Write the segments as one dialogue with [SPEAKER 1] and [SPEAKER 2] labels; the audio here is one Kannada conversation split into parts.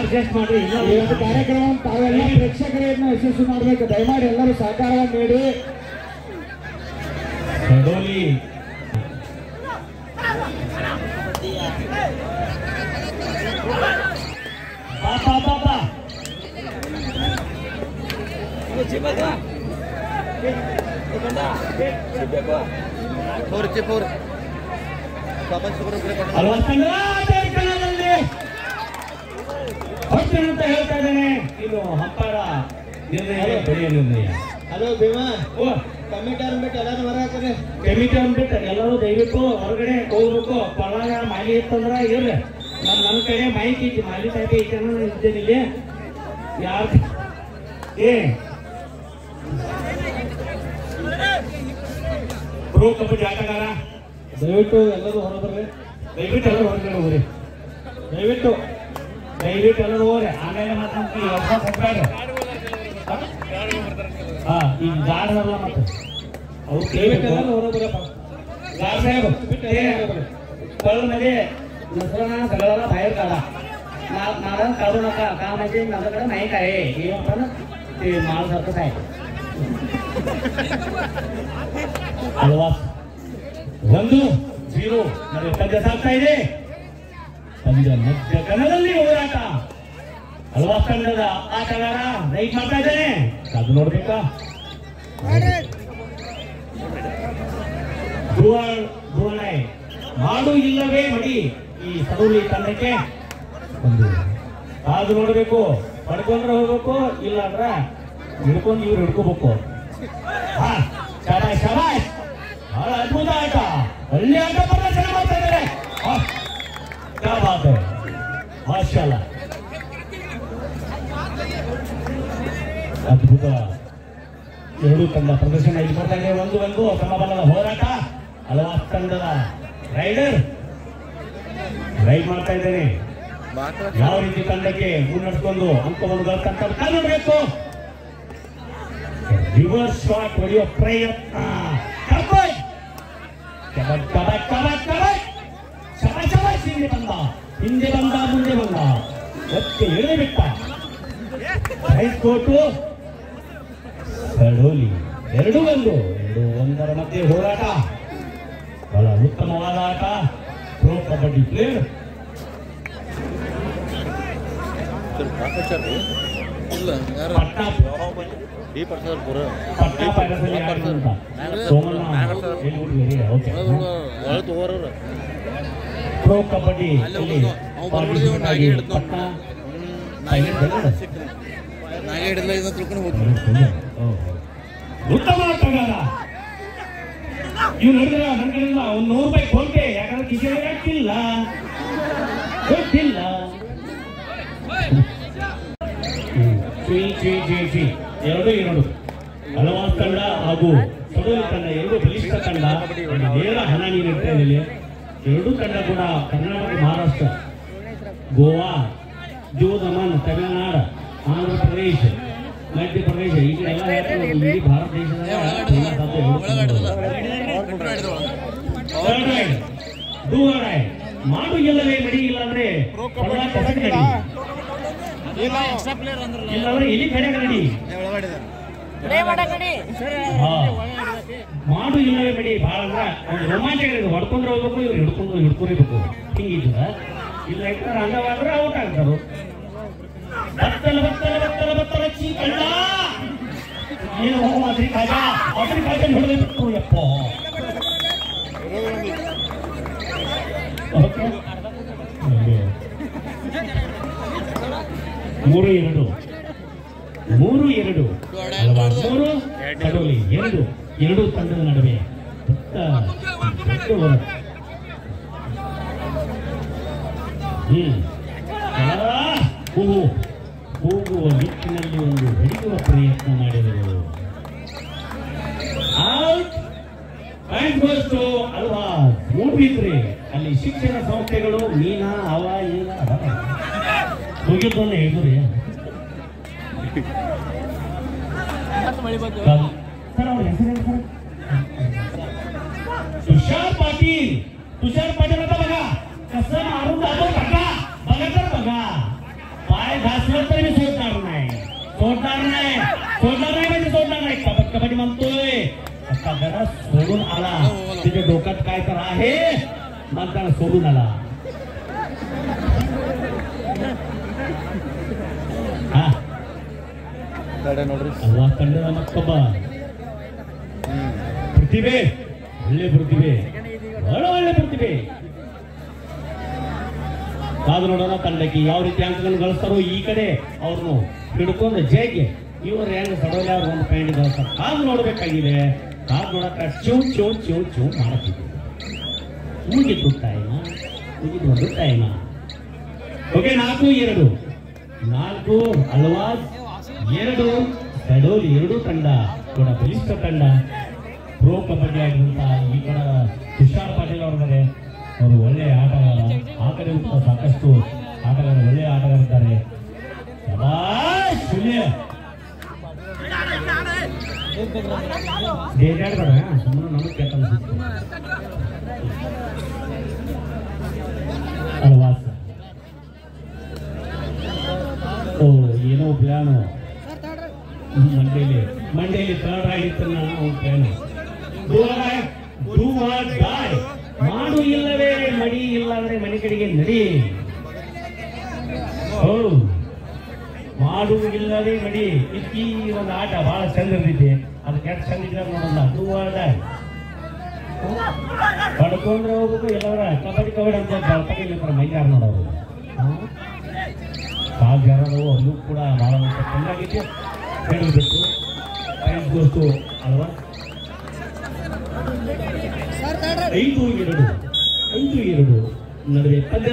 [SPEAKER 1] ಅಡ್ಜಸ್ಟ್ ಮಾಡ್ರಿ.
[SPEAKER 2] ಈ ಒಂದು ಕಾರ್ಯಕ್ರಮ ತಾವೆಲ್ಲ ಪ್ರೇಕ್ಷಕರನ್ನ ಯಶಸ್ವಿ ಮಾಡಬೇಕು. ದಯಮಾಡಿ ಎಲ್ಲರೂ ಸಹಕಾರವನ್ನು ನೀಡಿ.
[SPEAKER 1] ಸಡೋಲಿ ಅಂತ ಹೇಳ್ತಾ ಇದ್ದೇನೆ. ಇದು ಹಂಪಾರ ನಿರ್ಣಯ ಬೆಳೆಯ ನಿರ್ಣಯ.
[SPEAKER 2] ಹಲೋ ಭೀಮಾ, ಕಮಿಟಿ ಅಂದ್ಬಿಟ್ಟು ಎಲ್ಲರೂ ಹೊರ ಹಾಕ್ತಾರೆ.
[SPEAKER 1] ಕಮಿಟಿ ಅಂದ್ಬಿಟ್ಟು ಎಲ್ಲರೂ ದಯವಿಟ್ಟು ಹೊರಗಡೆ ಹೋಗ್ಬೇಕು. ಪಳಾಗ ಮಾಲಿ ಇತ್ತಂದ್ರ ಇರ್ರಿ. ನನ್ನ ಕಡೆ ಮೈಕ್ ಐತಿ, ಮಾಲಿ ಟೈಪ್ ಐತಿ ಅನ್ನೋ ಇದ್ದೇನೆ ಇಲ್ಲಿ. ಯಾರು ಪ್ರೋ ಕಬಡ್ಡಿ ಆಟಗಾರ
[SPEAKER 2] ದಯವಿಟ್ಟು ಎಲ್ಲರೂ ಹೊರಬರ್ರಿ.
[SPEAKER 1] ದಯವಿಟ್ಟು ಎಲ್ಲರೂ ಹೊರಗಡೆ ಹೋಗ್ರಿ. ದಯವಿಟ್ಟು ಎಲ್ಲರೂ ಹೋಗ್ರಿ. ಆಮೇಲೆ ಮತ್ತೆ ಈಗ ಗಾಡ್ ಬರಲ್ಲ ಮತ್ತೆ ಅವ್ರು
[SPEAKER 2] ಎಲ್ಲರೂ ಹೊರಬರಪ್ಪ.
[SPEAKER 1] ಗಾಡ್ ಸಾಹೇಬ್ कळ मध्ये दुसरा सगळ्याला बाहेर काढा. नारायण काढू नका का म्हणजे माझ्याकडे माहीत आहे हे पण ते माल सारखंच आहे. ಅಲ್ವಾ 1-0 मध्ये ಪಂದ್ಯ ಸಾಗ್ತಾ ಇದೆ. ಪಂದ್ಯ ಮಧ್ಯ ಕಣದಲ್ಲಿ ಹೋರಾಟ. ಅಲ್ವಾ ತಂಡದ ಆಟಗಾರ ರೈಟ್ ಮಾಡ್ತಾ ಇದ್ದಾನೆ. ಅದು ನೋಡ್ಬೇಕಾ? ಧ್ರುವನಾಯ್ ಮಾಡು ಇಲ್ಲವೇ ಮಡಿ ಈ ಸಡೋಲಿ ತಂಡಕ್ಕೆ ಒಂದು ಕಾದು ನೋಡ್ಬೇಕು. ಪಡ್ಕೊಂಡ್ರೆ ಹೋಗ್ಬೇಕು, ಇಲ್ಲ ಅಂದ್ರೆ ಹಿಡ್ಕೊಂಡು ಇವ್ರು ಹಿಡ್ಕೋಬೇಕು. ಶಾಬಾಷ್ ಶಾಬಾಷ್, ಬಹಳ ಅದ್ಭುತ ಆಟ. ಒಳ್ಳೆ ಆಟ ಪ್ರದರ್ಶನ ಮಾಡ್ತಾ ಇದ್ದಾರೆ. ಕ್ಯಾ ಬಾತ್ ಹೈ, ಮಾಶಾಅಲ್ಲಾ, ಅದ್ಭುತ. ಎರಡು ತಂಡ ಪ್ರದರ್ಶನ ಇಲ್ಲಿ ಮಾಡ್ತಾ ಇದೆ. 1-1 ಸಮಬಲದ ಹೋರಾಟ. ಹಲವಾ ತಂಡದ ರೈಡರ್ ರೈಡ್ ಮಾಡ್ತಾ ಇದ್ದೇನೆ. ಯಾವ ರೀತಿ ತಂಡಕ್ಕೆ ಮುನ್ನಡೆಸ್ಕೊಂಡು ಅಂಕವನ್ನು ಗಳಿಸ್ತಂತ ನೋಡಬೇಕು. ರಿವರ್ಸ್ ಶಾಟ್ ಹೊಡೆಯುವ ಪ್ರಯತ್ನ. ಹಿಂದೆ ಬಂದ ಮುಂದೆ ಬಂದ ಒತ್ತೆ ಎಳೆದು ಬಿಟ್ಟ. ಹೈಕೋಟು ಸಡೋಲಿ 2-1 ಮಧ್ಯೆ ಹೋರಾಟ. ಬಹಳ ಉತ್ತಮವಾದ ಆಟ. Pro kabaddi player pro kabaddi ಉತ್ತಮ ಆಟಗಾರ. ಇವ್ ನೋಡಿದ್ರ ನನ್ನ ಕಡೆಯಿಂದ ಒಂದು 100 ರೂಪಾಯಿ ಫೋನ್ ಪೇ. ಯಾಕಂದ್ರೆ ಕಿಶೋರ್ ಗೊತ್ತಿಲ್ಲ. ಎರಡು ಹಲವಾರು ತಂಡ ಹಾಗೂ ಸಡೋಲಿ ತಂಡ ಎರಡು ಬಲಿಷ್ಠ ತಂಡ. ನೇರ ಹಣ ನೀಡುತ್ತಾ ಇದೆ. ಎರಡೂ ತಂಡ ಕೂಡ ಕರ್ನಾಟಕ, ಮಹಾರಾಷ್ಟ್ರ, ಗೋವಾ, ದಮನ್, ತಮಿಳುನಾಡು, ಆಂಧ್ರ ಪ್ರದೇಶ, ಮಧ್ಯಪ್ರದೇಶ ಈ ಕಡೆ ಎಲ್ಲ ಇಡೀ ಭಾರತ ದೇಶದ ಮಾಡು ಗೆಲ್ಲವೇ ಮಡಿ. ಇಲ್ಲಾಂದ್ರೆ ಇಲ್ಲಾಂದ್ರೆ ಇಲ್ಲಿ ಕಡೆ ನಡಿ. ಮಾಡು ಇಲ್ಲವೇ ಮಡಿ. ಬಹಳ ಅಂದ್ರೆ ರೋಮಾಂಚಕ ಹೊಡ್ಕೊಂಡ್ರೆ ಹೋಗ್ಬೇಕು, ಇವ್ರು ಹಿಡ್ಕೊಬೇಕು. ಹಿಂಗಿದ್ರ ಇಲ್ಲ ಇಟ್ಟರೆ ಅಂಗವಾದ್ರೆ ಔಟ್ ಆಗ್ತಾರು. ಬತ್ತಲ ಚೀಕಣ್ಣ ಏನು ಅದ್ರಿ ಕಾಜ ಹೊಡೆದ್ಬಿಟ್ಟು ಯಪ್ಪ. ಓಕೆ 3-2 ಸಡೋಲಿ 2 ತಂಡದ ನಡುವೆ ಹೋಗುವ ನಿಟ್ಟಿನಲ್ಲಿ ಒಂದು ಹೊಡೆಯುವ ಪ್ರಯತ್ನ ಮಾಡಿದರು. ಅಲ್ವಾ ನೋಡ್ಬಿಟ್ರಿ ಅಲ್ಲಿ ಶಿಕ್ಷಣ ಸಂಸ್ಥೆಗಳು ಮೀನಾ ಅವ ಏನ ಹೋಗಿದ್ದನ್ನ ಹೇಳಿದ್ರಿ. तुषार पाटील आता बघा कसं मारून जातो. बघा तर बघा पाय घासलं तरी मी सोडणार नाही म्हणजे सोडणार नाही. कबड्डी म्हणतोय आता जरा सोडून आला, तिच्या डोक्यात काय तर आहे म्हणताना सोडून आला. हा ಕಂಡದ ಮತ್ತೊಬ್ಬ ಪ್ರತಿಭೆ, ಒಳ್ಳೆ ಪ್ರತಿಭೆ, ಒಳ್ಳೆ ಪ್ರತಿಭೆ. ಕಾದು ನೋಡೋಣ ತಂಡಕ್ಕೆ ಯಾವ ರೀತಿ ಅಂಕಗಳನ್ನು ಗಳಿಸ್ತಾರೋ. ಈ ಕಡೆ ಅವ್ರನ್ನು ಹಿಡ್ಕೊಂಡು ಜೈಗೆ ಇವರು ಹೆಂಗ್ ಸಡೋಲೆ ಅವ್ರು ಒಂದು ಪಾಯಿಂಟ್ ಗಳಿಸ್ತಾರೆ. ಕಾದು ನೋಡ್ಬೇಕಾಗಿದೆ. ಕಾದು ನೋಡಕ್ಕ ಚೂ ಮಾಡತ್ತಿದ್ದೆ. ಮುಗಿದು ಒಂದು ಟೈಮ. ಓಕೆ, 4-2 ಅಲ್ವಾಸ್ 2 ಸಡೋಲಿ. 2 ತಂಡ ಕೂಡ ಬಲಿಷ್ಠ ತಂಡ. ಪ್ರೋ ಕಬಡ್ಡಿ ಆಡಿದಂತ ಈ ಕಡೆ ತುಷಾರ್ ಪಾಟೀಲ್ ಅವರಿದ್ದಾರೆ. ಅವರು ಒಳ್ಳೆಯ ಆಟಗಾರ. ಆ ಕಡೆ ಸಾಕಷ್ಟು ಆಟಗಾರ, ಒಳ್ಳೆಯ ಆಟಗಾರ ಇದ್ದಾರೆ. ಬೇಜಾಡ್ಬೇಡ, ಸುಮ್ಮನೆ ನಮಗೆ ಕೆಟ್ಟ ಅನ್ಸುತ್ತೆ. ಅಲ್ವಾಸ್ ಏನೋ ಪ್ಲಾನು ಮಂಡೇಲಿ ಥರ್ಡ್ ಆಗಿತ್ತು. ನಾವು ಪ್ಲಾನು ಮಾಡು ಇಲ್ಲವೇ ಮಡಿ, ಇಲ್ಲಾಂದ್ರೆ ಮನೆ ಕಡೆಗೆ ನಡಿ. ಮಾಡು ಇಲ್ಲವೇ ಮಡಿ. ಈ ಒಂದು ಆಟ ಬಹಳ ಚಂದ ಇರ್ತೈತಿ. ಅದು ಕೆಟ್ಟ ಚಂದ ಇದ್ದಾರೆ ನೋಡಲ್ಲ. ಪಡ್ಕೊಂಡ್ರೆ ಹೋಗ್ಬೇಕು. ಎಲ್ಲವರ ಕಬಡ್ಡಿ ಅಂತ ಬರ್ತಾರೆ ಮೈದಾರ ನೋಡೋರು. ಕಾಲ್ಗಾರರು ಅಲ್ಲೂ ಕೂಡ ಬಹಳ ಚೆನ್ನಾಗಿದೆ. ಹೇಳಬೇಕು ಟೈಮ್ ಗೊತ್ತು ಅಲ್ವಾ. 5-2 ನಡುವೆ ಪಂದ್ಯ.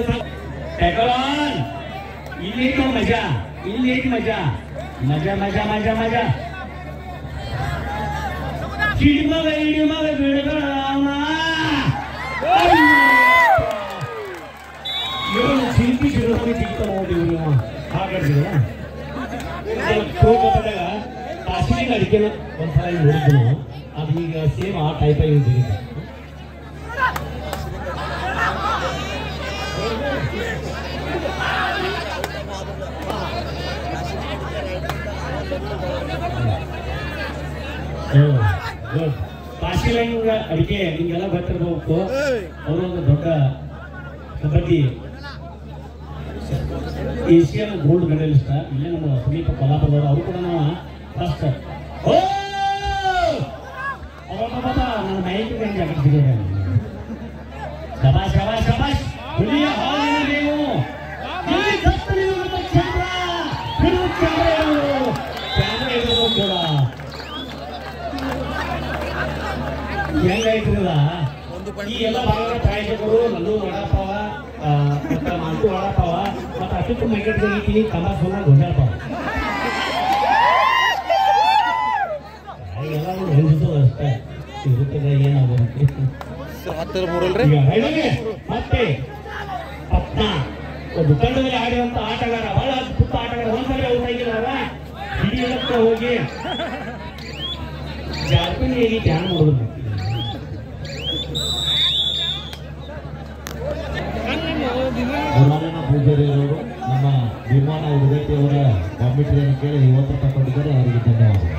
[SPEAKER 1] ಇಲ್ಲಿ ಮಜಾ ಹಿಡಿಮಗ ಬಿಡಬೇಡ. ಶಿಲ್ಪಿ ಸಿಗ್ತಾರ ನೋಡಿ ಇವರು ಹಾಗಾಡ್ತೀವ. ಕೋಪದಾಗ ಕಾಶ್ಮೀರ ಅಡಿಕೆನ ಒಂದ್ಸಲ ನೋಡಿದ್ನು. ಅದು ಈಗ ಸೇಮ್ ಆ ಟೈಪ್ ಆಗಿ ಸಿಗುತ್ತೆ. ಕಾಶಿ ಲೈನ್ ಅಡಿಕೆ ನಿಮ್ಗೆಲ್ಲ ಗೊತ್ತಿರಬೇಕು. ಅವರೊಂದು ದೊಡ್ಡ ಕಬಡ್ಡಿ ಏಷಿಯನ್ ಗೋಲ್ಡ್ ಮೆಡಲಿಸ್ಟ್. ಇಲ್ಲೇ ನಮ್ಮ ಸಮೀಪ ಕೊಲ್ಲಾಪುರದವರು. ಅವರು ಕೂಡ ನಾವು ಫಸ್ಟ್ ನನ್ನ ಮೈಕ್ ಜಾಗೃತಿಗೆ ಶಬಾಷ್ ಹುಲಿಯ ಹಾಲಿನ ನೀವು ಕೂಡ ಹೆಂಗಾಯ್ತದ. ಈ ಎಲ್ಲ ಭಾಗದ ಪ್ರಾಯೋಜಕರು ನಲ್ಲು ವಡಾಪಾವ, ಮಾಂಟು ವಡಾಪಾವ ಮತ್ತು ಅಷ್ಟು ಮೈಕೆಟ್ ತೆಗಿತೀನಿ. ಕಮಾಸೋನ ಗೊಂಜಾಳಪಾವ ಎಲ್ಲರೂ ಹೆಂಗಸು ಅಷ್ಟೇ ಇರುತ್ತದೆ. ಏನಾಗುತ್ತೆ ಮತ್ತೆ ಪಟ್ನಾ ಒಂದು ತಂಡದಲ್ಲಿ ಆಡಿದಂತ ಆಟಗಾರ, ಬಹಳ ಅದ್ಭುತ ಆಟಗಾರ. ಒಂದ್ಸರಿ ಔಟ್ ಆಗಿಲ್ಲ. ಹಿಡಿಯಲಕ್ಕ ಹೋಗಿ ಜಾರ್ಖಂಡಿಗೆ ಧ್ಯಾನ ಮಾಡೋದು. ಪೂಜಾರಿಯವರು ನಮ್ಮ ವಿಮಾನ ಉಡುಗಟ್ಟಿಯವರ ಕಾಮಿಟಿಯನ್ನು ಕೇಳಿ 50 ರೂಪಾಯಿ ಕೊಟ್ಟಿದ್ದಾರೆ. ಅವರಿಗೆ ಧನ್ಯವಾದಗಳು.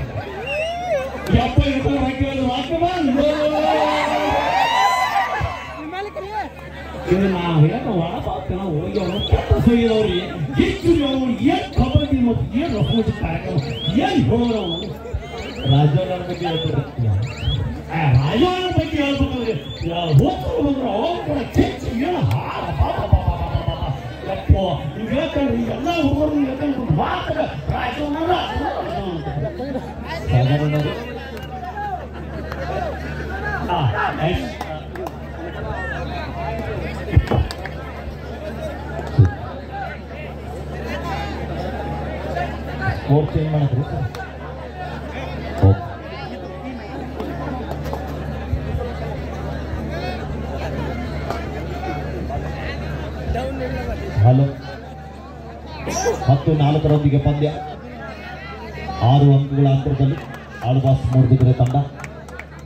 [SPEAKER 1] ಇನ್ನು ನಾವು ಏನು ಒಳಪಾಗ್ತಾನ ಹೋಗಿ ಅವರು ಕೆಟ್ಟ ಸೊಯ್ಯದವ್ರಿ ಹೆಚ್ಚು ಏನ್ ಕಬಡ್ಡಿ ಮತ್ತು ಏನ್ ರಸಮತಿ ಕಾರ್ಯಕ್ರಮ ಏನ್ ಹೇಳೋರು ಅವರು. ರಾಜವರ ಬಗ್ಗೆ ಹೇಳ್ತಿರ್ತೀಯ. ರಾಜವರ ಬಗ್ಗೆ ಹೇಳ್ಬೇಕಂದ್ರೆ ಹೋಗ್ತಾರೆ ಬಂದ್ರು ಅವ್ರು ಕೂಡ ಹೆಚ್ಚು ಏನು ಯಪ್ಪೋ ಈಗ ಹೇಳ್ತಾರೆ. ಎಲ್ಲ ಹುಡುಗರು ಹೇಳ್ಕೊಂಡು ಮಾತ್ರ ರಾಜವರ ಸ್ಕೋರ್ ಚೇಂಜ್ ಮಾಡಿದ್ರು ಸರ್. ಹಲೋ 10-4 ಪಂದ್ಯ. 6 ಅಂಕಗಳ ಅಂತರದಲ್ಲಿ ಆಳ್ವಾಸ್ ಮೂಡುಬಿದಿರೆ ತಂಡ.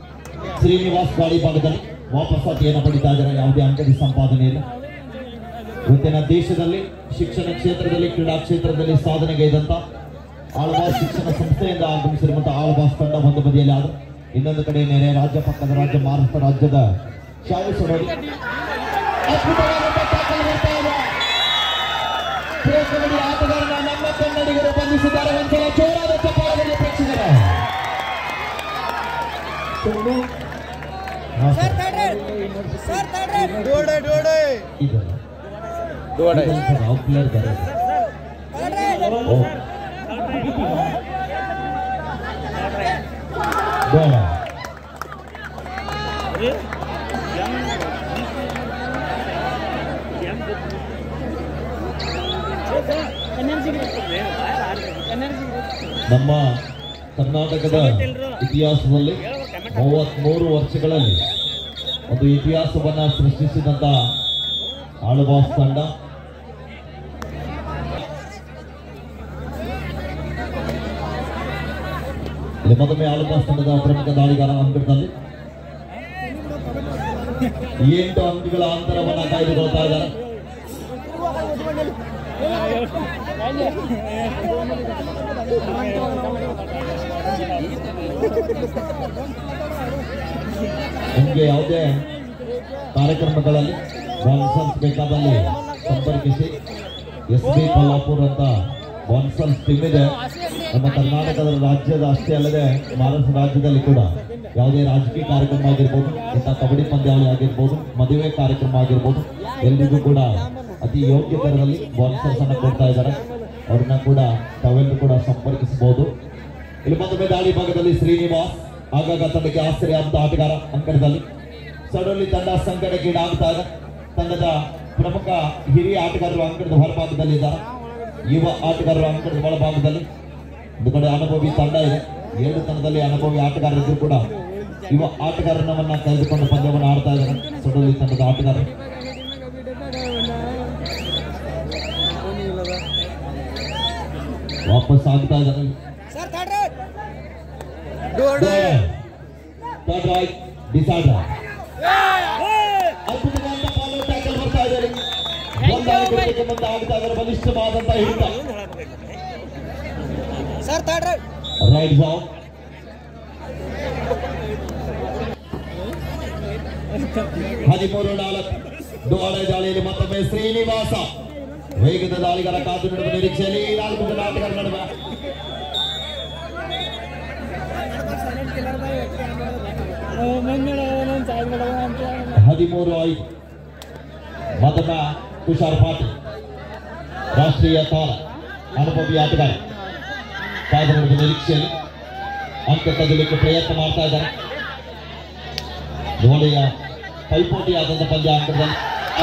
[SPEAKER 1] ಶ್ರೀನಿವಾಸ್ ಗಾಳಿ ಭಾಗದಲ್ಲಿ ವಾಪಸ್ ಅತಿಯನ್ನು ಪಡಿತಾ ಇದ್ದಾರೆ. ಯಾವುದೇ ಅಂಕದ ಸಂಪಾದನೆ ಇಲ್ಲ.
[SPEAKER 3] ಇವತ್ತಿನ ದೇಶದಲ್ಲಿ ಶಿಕ್ಷಣ ಕ್ಷೇತ್ರದಲ್ಲಿ ಕ್ರೀಡಾ ಕ್ಷೇತ್ರದಲ್ಲಿ ಸಾಧನೆಗೈದಂತ ಆಳ್ವಾಸ್ ಶಿಕ್ಷಣ ಸಂಸ್ಥೆಯಿಂದ ಆಗಮಿಸಿರುವಂತಹ ಆಳ್ವಾಸ್ ತಂಡ ಒಂದು ಬದಿಯಲ್ಲಿ ಆದ ಇನ್ನೊಂದು ಕಡೆ ನೆರೆ ರಾಜ್ಯ ಪಕ್ಕದ ರಾಜ್ಯ ಮಹಾರಾಷ್ಟ್ರ ರಾಜ್ಯದ ಶಾವು ಸೊಡೋಡಿ ಆಟಗಾರನ ನಮ್ಮ ಕನ್ನಡಿಗರು ಬಂಧಿಸಿದ್ದಾರೆ. ಒಂದ್ಸಲ ಜೋರಾದ ಚಪ್ಪಾಳೆಗಳಿಗೆ ಪ್ರೇಕ್ಷಕರ ನಮ್ಮ ಕರ್ನಾಟಕದ ಇತಿಹಾಸದಲ್ಲಿ 33 ವರ್ಷಗಳಲ್ಲಿ ಒಂದು ಇತಿಹಾಸವನ್ನ ಸೃಷ್ಟಿಸಿದಂತ ಆಳ್ವಾಸ್ ತಂಡ ಮತ್ತೊಮ್ಮೆ ಆಳ್ವಾಸ್ ತಂಡದ ಪ್ರಮುಖ ದಾಳಿಗಾರ ಅಂಕಣದಲ್ಲಿ 8 ಅಂಕಗಳ ಅಂತರವನ್ನ ಕಾಯ್ದುಕೊಳ್ತಾ ಇದ್ದಾರೆ. ನಿಮಗೆ ಯಾವುದೇ ಕಾರ್ಯಕ್ರಮಗಳಲ್ಲಿ ಬಾನ್ಸನ್ಸ್ ಬೇಕಾದಲ್ಲಿ ಸಂಪರ್ಕಿಸಿ. SB ಕೊಲ್ಲಾಪುರ್ ಅಂತ ಬಾನ್ಸನ್ಸ್ ಟೀಮ್ ಇದೆ. ನಮ್ಮ ಕರ್ನಾಟಕದ ರಾಜ್ಯದ ಅಷ್ಟೇ ಅಲ್ಲದೆ ಮಹಾರಾಷ್ಟ್ರ ರಾಜ್ಯದಲ್ಲಿ ಕೂಡ ಯಾವುದೇ ರಾಜಕೀಯ ಕಾರ್ಯಕ್ರಮ ಆಗಿರ್ಬೋದು, ಇಂಥ ಕಬಡ್ಡಿ ಪಂದ್ಯಾವಳಿ ಆಗಿರ್ಬೋದು, ಮದುವೆ ಕಾರ್ಯಕ್ರಮ ಆಗಿರ್ಬೋದು, ಎಲ್ರಿಗೂ ಕೂಡ ಅತಿ ಯೋಗ್ಯ ದರದಲ್ಲಿ ಬಾನ್ಸನ್ಸ್ ಅನ್ನು ಕೊಡ್ತಾ ಇದ್ದಾರೆ. ಅವ್ರನ್ನ ಕೂಡ ತಾವೆಲ್ಲರೂ ಕೂಡ ಸಂಪರ್ಕಿಸಬಹುದು. ಇಲ್ಲಿ ಮತ್ತೊಮ್ಮೆ ದಾಳಿ ಭಾಗದಲ್ಲಿ ಶ್ರೀನಿವಾಸ್ ಆಗಾಗ ತಂಡಕ್ಕೆ ಆಶ್ಚರ್ಯ ಅಂತ ಆಟಗಾರ ಅಂಕಣದಲ್ಲಿ. ಸಡನ್ಲಿ ತಂಡ ಸಂಕಟಕ್ಕೀಡಾಗ್ತಾ ಇದೆ. ತಂಡದ ಪ್ರಮುಖ ಹಿರಿಯ ಆಟಗಾರರು ಅಂಕಣದ ಹೊರಭಾಗದಲ್ಲಿ ಇದ್ದಾರೆ. ಯುವ ಆಟಗಾರರು ಅಂಕಣದ ಒಳಭಾಗದಲ್ಲಿ. ಒಂದು ಕಡೆ ಅನುಭವಿ ತಂಡ ಇದೆ. 2 ತಂಡದಲ್ಲಿ ಅನುಭವಿ ಆಟಗಾರರಿದ್ರು ಕೂಡ ಯುವ ಆಟಗಾರನವನ್ನ ಕಳೆದುಕೊಂಡು ಪಂದ್ಯವನ್ನು ಆಡ್ತಾ ಇದ್ದಾರೆ ಸಡನ್ಲಿ ತಂಡದ ಆಟಗಾರರು. ವಾಪಸ್ ಆಗ್ತಾ ಇದ್ದಾರೆ. ಅದ್ಭುತವಾದ ಫಾಲೋ ಟ್ಯಾಕಲ್ ಬರ್ತಾ ಇದ್ದಾರೆ. ಮುಂದೆ ಆಗ್ತಾ ಇದ್ದಾರೆ. ಬಲಿಷ್ಠವಾದಂತಹ ಹಿಡಿತ. ರೈಟ್ ಬಾಲ್ 13-4 ಡೋಳೆ ದಾಳಿಯಲ್ಲಿ ಮತ್ತೊಮ್ಮೆ ಶ್ರೀನಿವಾಸ ವೇಗದ ದಾಳಿಗಾರ ಕಾದು ನೀಡುವ ನಿರೀಕ್ಷೆಯಲ್ಲಿ 4 ಜನ ಆಟಗಾರರ ನಡುವೆ 13-5 ಮತದ ತುಷಾರ್ ಪಾಟೀಲ್ ರಾಷ್ಟ್ರೀಯ ತಾರ ಅನುಭವಿ ಆಟಗಾರ ಕಾದು ನೀಡುವ ನಿರೀಕ್ಷೆಯಲ್ಲಿ ಅಂಕ ಕದಲಿಕ್ಕೆ ಪ್ರಯತ್ನ ಮಾಡ್ತಾ ಇದ್ದಾರೆ. ಧೋಳಿಯ ಪೈಪೋಟಿಯಾದಂತಹ ಪಂದ್ಯ ಅಂಕದಲ್ಲಿ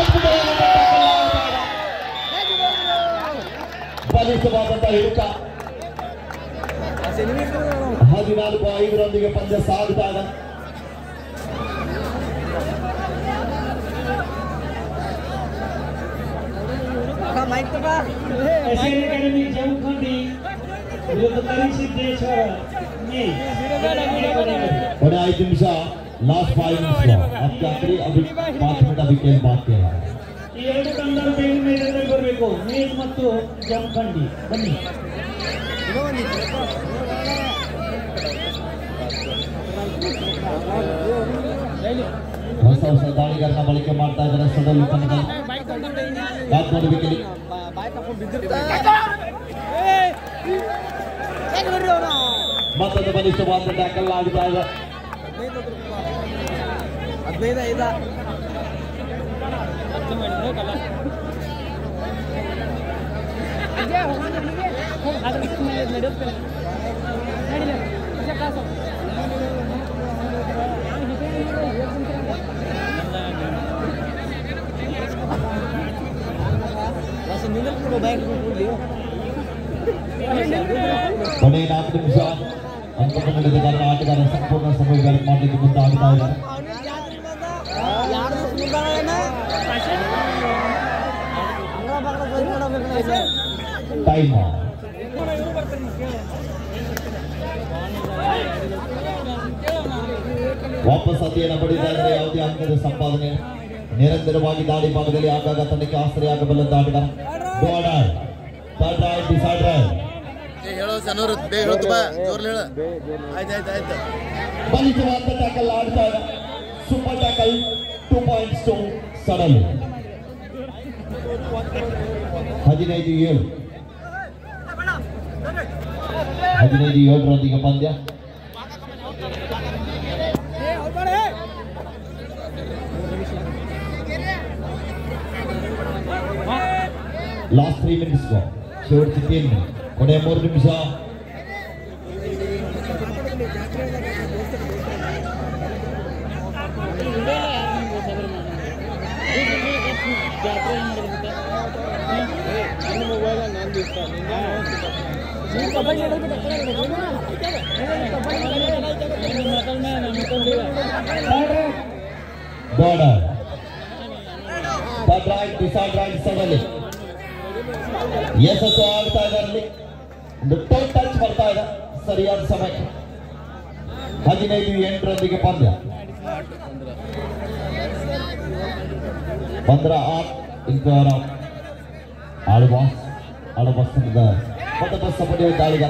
[SPEAKER 3] ಬಲಿಷ್ಠವಾದಂತಹ ಹಿಡಿತ. 14-5 ಪಂದ್ಯ ಸಾಗುತ್ತಾ ಇದೆ.
[SPEAKER 4] ಅಕಾಡೆಮಿ ಜಮಖಂಡಿ ವಿರುದ್ಧ ಕರಿಸಿದ್ದೇಶ್ವರ
[SPEAKER 3] बड़े 5 निमिष लास्ट 5 निमिष आपके आखिरी अभी 5 मिनट अभी खेल बाकी है.
[SPEAKER 4] ಈ 2 ತಂಡಗಳು ಬೇಗ ಮೇಲ್ಗಡೆ ಬರಬೇಕು. ಮೇಲ್ ಮತ್ತು ಜಮಖಂಡಿ ಬನ್ನಿ.
[SPEAKER 3] ಹೊಸ ದಾಳಿಗಾರನ ಬಳಕೆ ಮಾಡ್ತಾ ಇದ್ದಾರೆ ಸಡಲ್ ತಂಡದಲ್ಲಿ. ಬ್ಯಾಟ್ ನೋಡಬೇಕಿಲ್ಲಿ ಮತ್ತೊಂದು ಬಲಿಷ್ಠವಾದ ಟ್ಯಾಕಲ್ ಆಗ್ತಾ ಇದೆ.
[SPEAKER 5] 15-5
[SPEAKER 3] ಬಡೇ 4 ನಿಮಿಷ ಅಂಕವನ್ನು ನೀಡಿದ ಕಾರಣ ಆಟಗಾರ ಸಂಪೂರ್ಣ ಸಮಯ ವ್ಯರ್ಥ ಮಾಡಲಿಕ್ಕೆ ಮುಂದಾಗ್ತಾ ಇದ್ದಾರೆ. ಟೈಮ್ ವಾಪಸ್ ಅಧ್ಯಯನ ಪಡಿತಾ ಇದ್ರೆ ಯಾವುದೇ ಅಂಕದ ಸಂಪಾದನೆ ನಿರಂತರವಾಗಿ ದಾಳಿ ಭಾಗದಲ್ಲಿ ಆಗಾಗ ತನ್ನಕ್ಕೆ ಆಶ್ರಯಾಗಬಲ್ಲ ಆಟಗಾರ. Border third right decide right
[SPEAKER 5] ಹೇಳೋ ಸಣ್ಣವರು ಬೇಗ ಹೇಳ್ತು ಬಾ ಜೋರ್ಲಿ ಹೇಳ. ಆಯ್ತು
[SPEAKER 3] ಬಲಿಷ್ಠವಾದ ಟ್ಯಾಕಲ್ ಆಡ್ತಾ ಇದ್ದ. ಸೂಪರ್ ಟ್ಯಾಕಲ್ 2 ಪಾಯಿಂಟ್ಸ್ ಟು ಸಡಲ್. 15-7 15-7 ಪಂದ್ಯ. ಲಾಸ್ಟ್ 3 ಮಿನಿಟ್ಸ್ शेवटचे 3 मिनिट ಕೊನೆಯ 3 ನಿಮಿಷ. Border third right decide right ಸಡಲಿ ಯಶಸ್ಸು ಆಗ್ತಾ ಇದೆ. ಒಂದು ಟಚ್ ಬರ್ತಾ ಇದೆ ಸರಿಯಾದ ಸಮಯಕ್ಕೆ. 15-8 ಪಂದ್ಯ. 15-8 in favor of Alabas. Alabas ತಂಡದ ಪದಬಸ್ತ ಪಡೆಯುವ ದಾಳಿಗಾರ.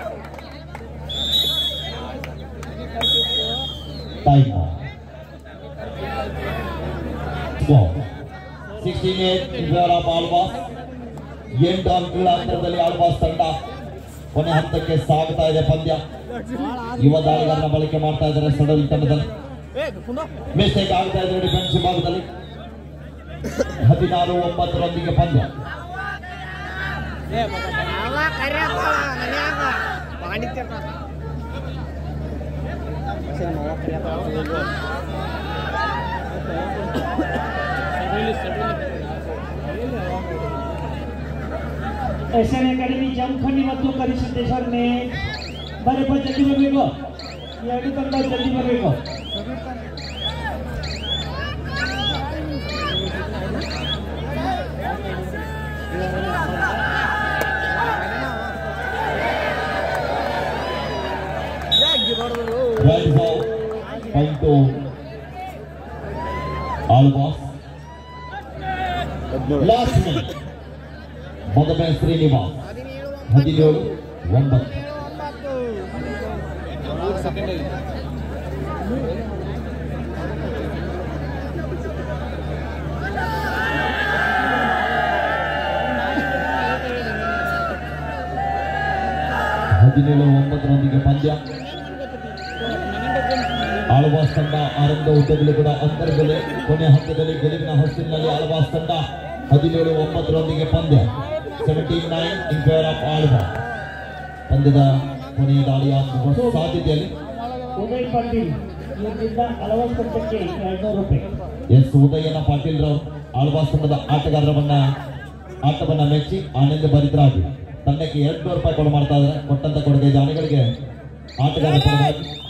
[SPEAKER 3] Time 16-8 in favor of Alabas. 8 ಅಂಕಗಳ ಅಂತರದಲ್ಲಿ ಆಳ್ವಾಸ್ ತಂಡ ಕೊನೆ ಹಂತಕ್ಕೆ ಸಾಗುತ್ತಾ ಇದೆ ಪಂದ್ಯ. ಯುವ ದಾಳಿಗಾರನ ಬಳಕೆ ಮಾಡ್ತಾ ಇದ್ದಾರೆ ಸಡಲ್ ತಂಡದಲ್ಲಿ. ಮಿಸ್ಟೇಕ್ ಆಗ್ತಾ ಇದೆ ಡಿಫೆನ್ಸ್ ಭಾಗದಲ್ಲಿ. 16-9 ಪಂದ್ಯ.
[SPEAKER 4] एसएन अकाಡೆಮಿ ಜಮಖಂಡಿ ಮತ್ತು ಕರಿಸಿದ್ದೇಶ್ವರ ಮ್ಯಾಚ್ ಬರಪ್ಪ ಜಲ್ದಿ ಬರಬೇಕು. ಎರಡು ತಂಡ ಜಲ್ದಿ ಬರಬೇಕು.
[SPEAKER 3] ಲಾಸ್ಟ್ ಮಿನಿಟ್ ಮೊದಲನೇ ಶ್ರೀನಿವಾಸ್ 17-9. ಪಂದ್ಯ. ಆಳ್ವಾಸ್ ತಂಡ ಆರಂಭ ಉದ್ದಗಲೂ ಕೂಡ ಅಂತರದಲ್ಲಿ ಕೊನೆ ಹಂತದಲ್ಲಿ ಗೆಲುವಿನ ಹೊಸ್ತಿನಲ್ಲಿ ಆಳ್ವಾಸ್ ತಂಡ 17-9 ಪಂದ್ಯ. 17-9 in favor of ಆಳ್ವಾಸ್. ಪಂದ್ಯದ ಕೊನೆಯ ದಾಳಿಯ ಸಾಧ್ಯತೆಯಲ್ಲಿ
[SPEAKER 4] ಉದಯ್ ಪಾಟೀಲ್ ಇವರಿಂದ ಆಳ್ವಾಸ್ ತಂಡಕ್ಕೆ 200 ರೂಪಾಯಿ.
[SPEAKER 3] ಎಸ್ ಉದಯನ ಪಾಟೀಲ್ ರವರು ಆಳ್ವಾಸ್ ತಂಡದ ಆಟವನ್ನ ಮೆಚ್ಚಿ ಆನಂದ ಭರಿತರಾಗಿ ತಂಡಕ್ಕೆ 200 ರೂಪಾಯಿ ಕೊಡು ಮಾಡ್ತಾ ಇದ್ದಾರೆ. ಕೊಟ್ಟಂತ ಕೊಡುಗೆ ಜಾನಿಗಳಿಗೆ ಆಟಗಾರ